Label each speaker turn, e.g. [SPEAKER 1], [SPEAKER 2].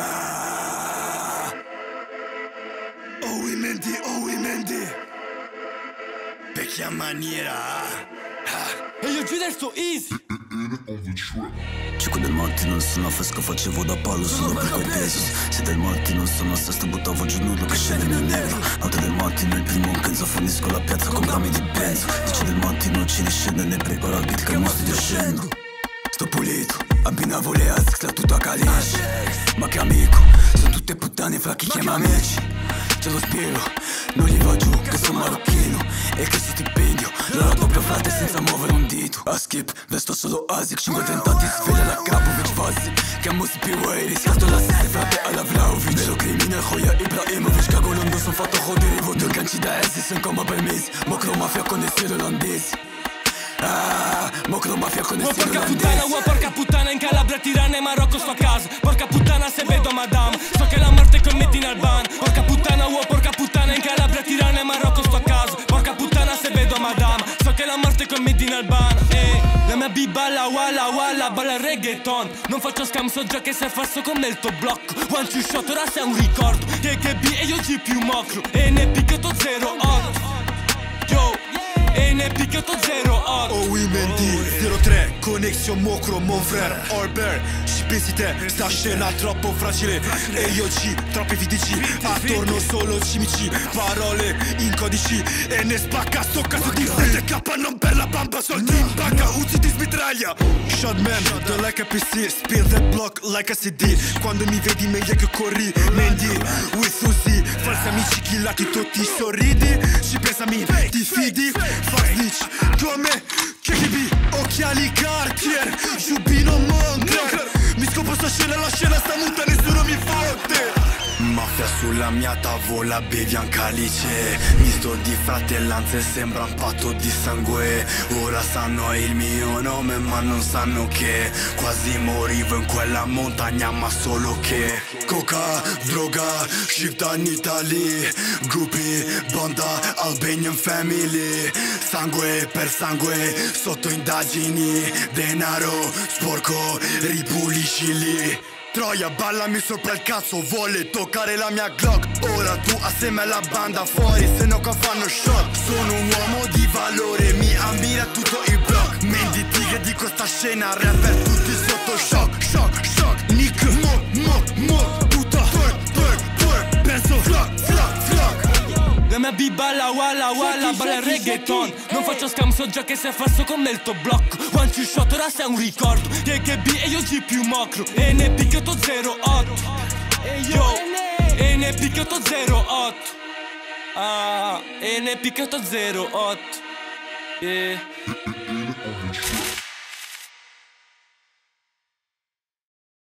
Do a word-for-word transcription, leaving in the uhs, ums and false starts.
[SPEAKER 1] Ah. Oh oui Mendy, oh oui Mendy. Vecchia maniera.
[SPEAKER 2] E io giù adesso easy.
[SPEAKER 3] cinque del mattino il sono fresco facevo da palo solo per quei pesos. sei del mattino sono a sesta buttavo giù nudo che scende nel negro. notte del mattino il primo penso finisco la piazza con grammi di benzo. dieci del mattino ci discende ne preparo il beat che mo sto scendo. Sto pulito, abbinavo le Asics la tutta calice. Ma che amico, sono tutte puttane fra chi chiama amici. Ce lo spiego, non gli va giù che sono marocchino e che stipendio loro doppio frate senza muovere un dito. A skip, vesto solo Asic, cinque tentati sveglia la capo već fazi. Chiamo si più aerei, scarto la stessa frate alla Vlaovic. Vero criminal, Hoya Ibrahimovic, cago non sono fatto rodere. Due ganci da essi, sono come per mesi. Mocro mafia con i seri olandesi. Ah, mocro mafia con i seri olandesi.
[SPEAKER 2] Porca puttana, uo porca puttana, in Calabria, Tirana e Marocco sto a casa. Porca puttana se vedo madame, so che la morte commetti in Albania. Porca puttana, uo porca puttana, in Calabria, Tirana e Marocco sto a casa. Porca puttana se vedo madame, so che la morte commetti in Albania. Eh, la mia B balla, walla, walla, balla il reggaeton. Non faccio scam, so già che sei falso come il tuo blocco. One two shot, ora sei un ricordo. Che che B e io G più mocro. E ne picchiato zero otto. Yo, e ne picchiato zero otto.
[SPEAKER 1] Oh oui Mendy, zero tre, connexion mocro, mon frère Albert, ci pensi te, sta scena troppo fragile. E io G, troppi V D C, attorno solo cimici. Parole in codici, e ne spacca sto cazzo di frate. K non per la bamba, soldi in banca, Uzi ti smitraglia. Shotman, don't like a P C, spin the block like a C D. Quando mi vedi meglio che corri, Mendy, with Suzy. Falsi amici killati, tutti sorridi. Ci pensami, ti fidi, fuck snitch, come K G B, occhiali Cartier, giubbino Moncler. Mi scopo sta scena, la scena sta muta, nessuno mi fotte. Mafia sulla mia tavola, bevi un calice. Misto di fratellanza e sembra un patto di sangue. Ora sanno il mio nome ma non sanno che quasi morivo in quella montagna ma solo che coca, droga, shift in Italy. Gruppi, banda, Albanian family. Sangue per sangue, sotto indagini. Denaro, sporco, ripuliscili. Troia, ballami sopra il cazzo, vuole toccare la mia Glock. Ora tu assieme alla banda fuori, se no qua fanno shot. Sono un uomo di valore, mi ammira tutto il block. Mendy tigre di questa scena, rapper tutti sotto shock, shock, shock. Nick, mo, mo, mo, tutta twerk, twerk, twerk. Penso, flock, flock, flock.
[SPEAKER 2] La mia B balla, walla, walla, balla il reggaeton. Non faccio scam, so già che sei falso come il tuo blocco. One two shot, ora sei un ricordo. Che che B e io G più mocro. E ne picchiato zero otto. Yo, e ne picchiato zero otto. Ah, e ne picchiato zero otto. Yeah.